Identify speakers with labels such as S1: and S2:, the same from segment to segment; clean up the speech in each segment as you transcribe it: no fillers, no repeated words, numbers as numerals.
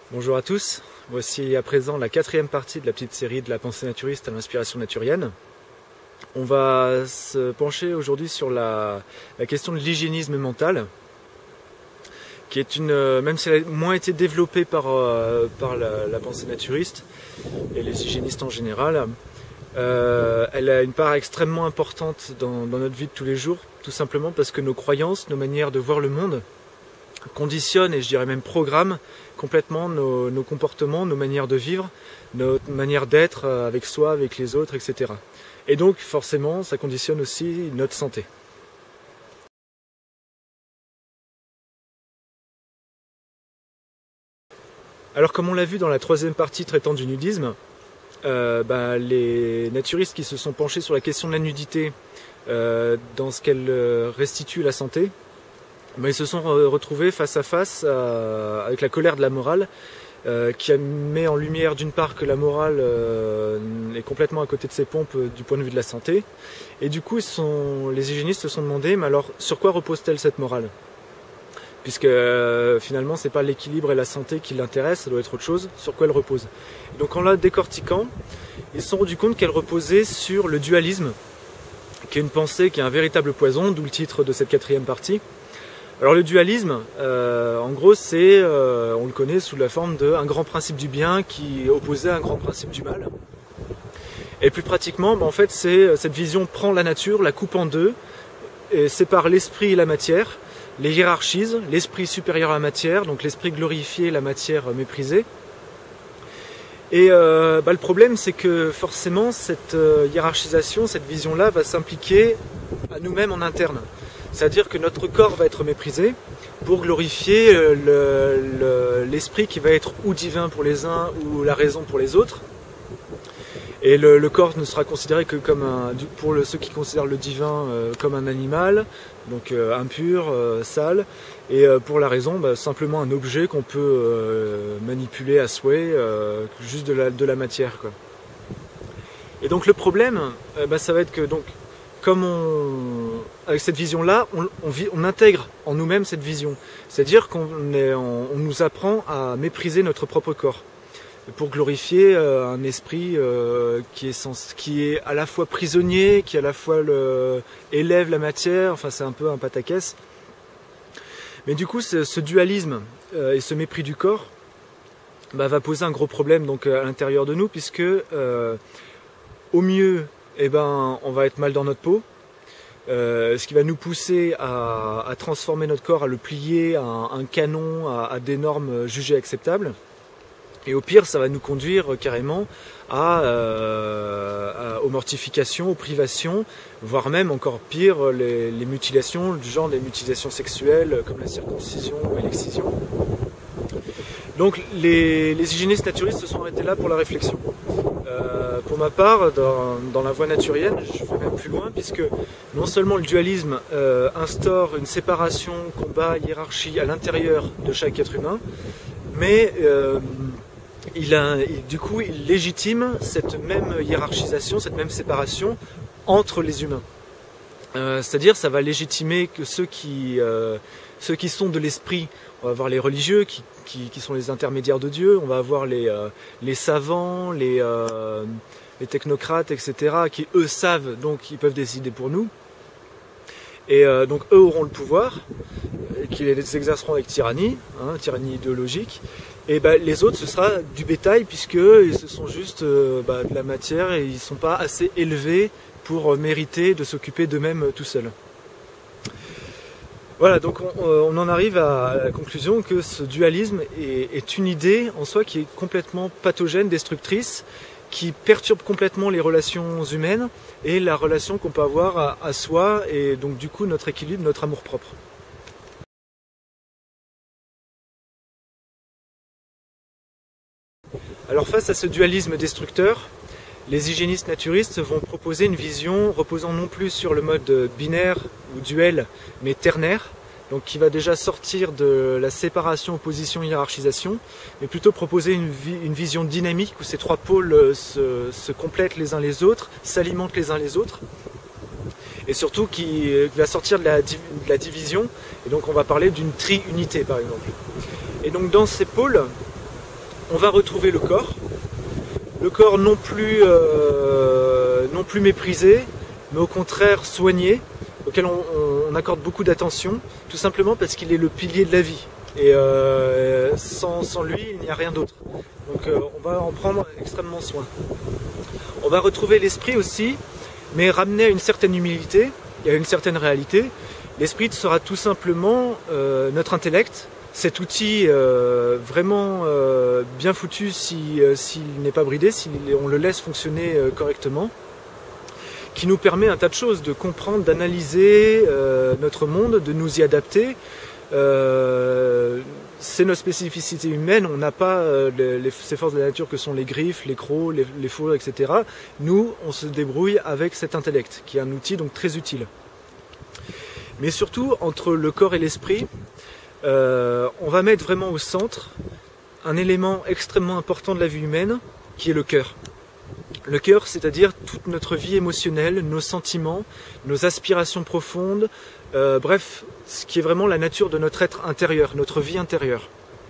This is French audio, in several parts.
S1: Bonjour à tous, voici à présent la quatrième partie de la petite série de la pensée naturiste à l'inspiration naturienne. On va se pencher aujourd'hui sur la question de l'hygiénisme mental, qui est même si elle a moins été développée par la pensée naturiste et les hygiénistes en général, elle a une part extrêmement importante dans notre vie de tous les jours, tout simplement parce que nos croyances, nos manières de voir le monde conditionnent et je dirais même programment complètement nos comportements, nos manières de vivre, notre manière d'être avec soi, avec les autres, etc. Et donc forcément ça conditionne aussi notre santé. Alors comme on l'a vu dans la troisième partie traitant du nudisme, les naturistes qui se sont penchés sur la question de la nudité dans ce qu'elle restitue à la santé, ils se sont retrouvés face à face avec la colère de la morale qui met en lumière d'une part que la morale est complètement à côté de ses pompes du point de vue de la santé, et du coup les hygiénistes se sont demandé mais alors sur quoi repose-t-elle cette morale, puisque finalement c'est pas l'équilibre et la santé qui l'intéressent, ça doit être autre chose, sur quoi elle repose. Et donc en la décortiquant, ils se sont rendus compte qu'elle reposait sur le dualisme, qui est une pensée qui est un véritable poison, d'où le titre de cette quatrième partie. Alors le dualisme, en gros, c'est, on le connaît sous la forme d'un grand principe du bien qui est opposé à un grand principe du mal. Et plus pratiquement, en fait, cette vision prend la nature, la coupe en deux, et sépare l'esprit et la matière, les hiérarchise, l'esprit supérieur à la matière, donc l'esprit glorifié, la matière méprisée. Et le problème, c'est que forcément, cette hiérarchisation, cette vision-là va s'impliquer à nous-mêmes en interne. C'est-à-dire que notre corps va être méprisé pour glorifier l'esprit qui va être ou divin pour les uns ou la raison pour les autres. Et le corps ne sera considéré que comme pour ceux qui considèrent le divin comme un animal, donc impur, sale, et pour la raison, simplement un objet qu'on peut manipuler à souhait, juste de la matière, quoi. Et donc le problème, ça va être que avec cette vision-là, on intègre en nous-mêmes cette vision. C'est-à-dire qu'on nous apprend à mépriser notre propre corps pour glorifier un esprit qui est à la fois prisonnier, qui à la fois élève la matière, enfin c'est un peu un pataquès. Mais du coup, ce dualisme et ce mépris du corps va poser un gros problème donc, à l'intérieur de nous, puisque au mieux, on va être mal dans notre peau, ce qui va nous pousser à transformer notre corps, à le plier à un canon, à des normes jugées acceptables. Et au pire, ça va nous conduire carrément aux mortifications, aux privations, voire même encore pire, les mutilations, du genre des mutilations sexuelles comme la circoncision et l'excision. Donc les hygiénistes naturistes se sont arrêtés là pour la réflexion. Pour ma part, dans la voie naturienne, je vais même plus loin, puisque non seulement le dualisme instaure une séparation, combat, hiérarchie à l'intérieur de chaque être humain, mais du coup il légitime cette même hiérarchisation, cette même séparation entre les humains. C'est-à-dire ça va légitimer que ceux qui sont de l'esprit, on va avoir les religieux qui sont les intermédiaires de Dieu, on va avoir les savants, les technocrates, etc., qui eux savent, donc ils peuvent décider pour nous. Et donc eux auront le pouvoir, qui les exerceront avec tyrannie, tyrannie idéologique. Et les autres, ce sera du bétail, puisque ce sont juste de la matière et ils ne sont pas assez élevés pour mériter de s'occuper d'eux-mêmes tout seuls. Voilà, donc on en arrive à la conclusion que ce dualisme est une idée en soi qui est complètement pathogène, destructrice, qui perturbe complètement les relations humaines et la relation qu'on peut avoir à soi et donc du coup notre équilibre, notre amour-propre. Alors face à ce dualisme destructeur, les hygiénistes naturistes vont proposer une vision reposant non plus sur le mode binaire ou duel, mais ternaire, donc qui va déjà sortir de la séparation, opposition, hiérarchisation, mais plutôt proposer une vision dynamique où ces trois pôles se complètent les uns les autres, s'alimentent les uns les autres, et surtout qui va sortir de la division, et donc on va parler d'une tri-unité par exemple. Et donc dans ces pôles, on va retrouver le corps non plus méprisé, mais au contraire soigné, auquel on accorde beaucoup d'attention, tout simplement parce qu'il est le pilier de la vie. Et sans lui, il n'y a rien d'autre. Donc on va en prendre extrêmement soin. On va retrouver l'esprit aussi, mais ramené à une certaine humilité et à une certaine réalité. L'esprit sera tout simplement notre intellect, cet outil vraiment bien foutu s'il n'est pas bridé, si on le laisse fonctionner correctement, qui nous permet un tas de choses, de comprendre, d'analyser notre monde, de nous y adapter. C'est notre spécificité humaine, on n'a pas ces forces de la nature que sont les griffes, les crocs, les fourrures, etc. Nous, on se débrouille avec cet intellect, qui est un outil donc très utile. Mais surtout, entre le corps et l'esprit, on va mettre vraiment au centre un élément extrêmement important de la vie humaine, qui est le cœur. Le cœur, c'est-à-dire toute notre vie émotionnelle, nos sentiments, nos aspirations profondes, bref, ce qui est vraiment la nature de notre être intérieur, notre vie intérieure.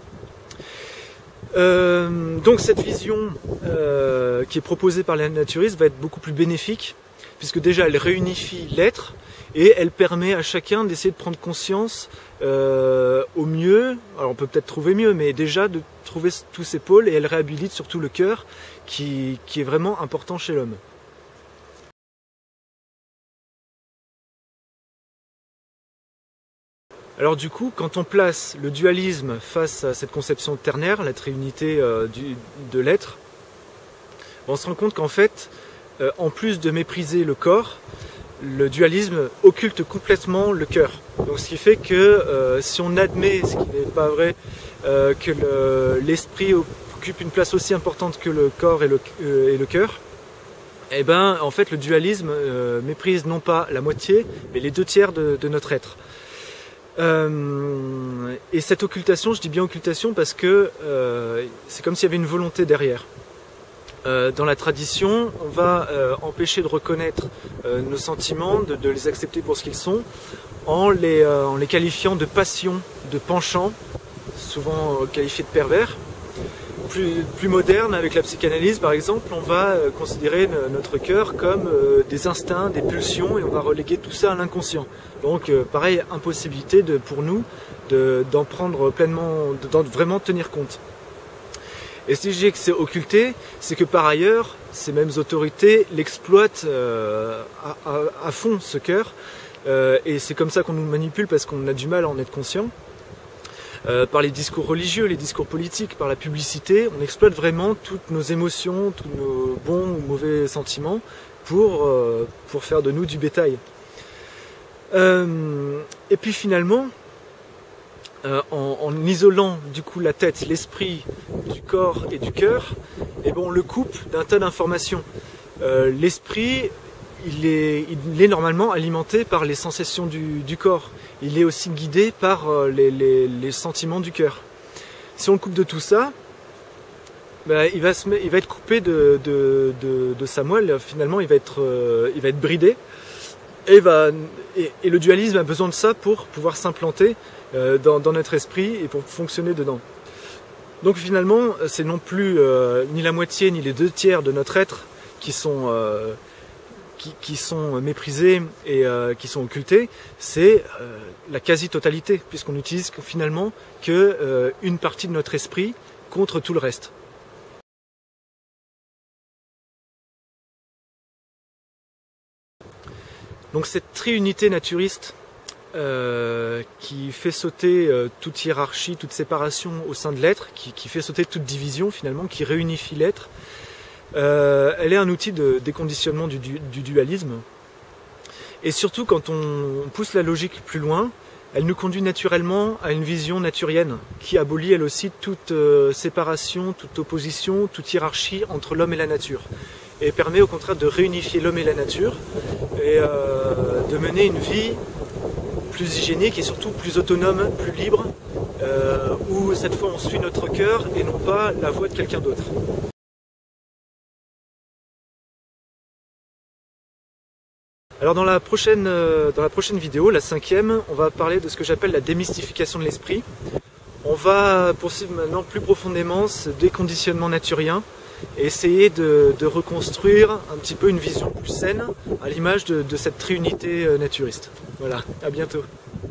S1: Donc cette vision qui est proposée par les naturistes va être beaucoup plus bénéfique, puisque déjà elle réunifie l'être, et elle permet à chacun d'essayer de prendre conscience au mieux, alors on peut peut-être trouver mieux, mais déjà de trouver tous ces pôles, et elle réhabilite surtout le cœur qui est vraiment important chez l'homme. Alors du coup, quand on place le dualisme face à cette conception ternaire, la triunité de l'être, on se rend compte qu'en fait, en plus de mépriser le corps, le dualisme occulte complètement le cœur. Donc ce qui fait que si on admet, ce qui n'est pas vrai, que l'esprit occupe une place aussi importante que le corps et le cœur, eh ben en fait le dualisme méprise non pas la moitié, mais les 2/3 de notre être. Et cette occultation, je dis bien occultation parce que c'est comme s'il y avait une volonté derrière. Dans la tradition, on va empêcher de reconnaître nos sentiments, de les accepter pour ce qu'ils sont, en les qualifiant de passions, de penchants, souvent qualifiés de pervers. Plus moderne, avec la psychanalyse par exemple, on va considérer notre cœur comme des instincts, des pulsions, et on va reléguer tout ça à l'inconscient. Donc pareil, impossibilité pour nous d'en prendre pleinement, d'en vraiment tenir compte. Et si je dis que c'est occulté, c'est que par ailleurs, ces mêmes autorités l'exploitent à fond, ce cœur, et c'est comme ça qu'on nous manipule, parce qu'on a du mal à en être conscient. Par les discours religieux, les discours politiques, par la publicité, on exploite vraiment toutes nos émotions, tous nos bons ou mauvais sentiments pour faire de nous du bétail. Et puis finalement, en isolant du coup la tête, l'esprit du corps et du cœur, et bon, on le coupe d'un tas d'informations. L'esprit, il est normalement alimenté par les sensations du corps. Il est aussi guidé par les sentiments du cœur. Si on le coupe de tout ça, bah, il va être coupé de sa moelle. Finalement, il va être bridé. Et le dualisme a besoin de ça pour pouvoir s'implanter dans notre esprit et pour fonctionner dedans. Donc finalement, c'est non plus ni la moitié ni les 2/3 de notre être qui sont méprisés et qui sont occultés, c'est la quasi-totalité, puisqu'on n'utilise finalement qu'une partie de notre esprit contre tout le reste. Donc cette triunité naturiste qui fait sauter toute hiérarchie, toute séparation au sein de l'être, qui fait sauter toute division finalement, qui réunifie l'être, elle est un outil de déconditionnement du dualisme. Et surtout, quand on pousse la logique plus loin, elle nous conduit naturellement à une vision naturienne, qui abolit elle aussi toute séparation, toute opposition, toute hiérarchie entre l'homme et la nature. Et permet au contraire de réunifier l'homme et la nature, et de mener une vie plus hygiénique et surtout plus autonome, plus libre, où cette fois on suit notre cœur et non pas la voix de quelqu'un d'autre. Alors dans la prochaine vidéo, la 5e, on va parler de ce que j'appelle la démystification de l'esprit. On va poursuivre maintenant plus profondément ce déconditionnement naturien et essayer de reconstruire un petit peu une vision plus saine à l'image de cette triunité naturiste. Voilà, à bientôt.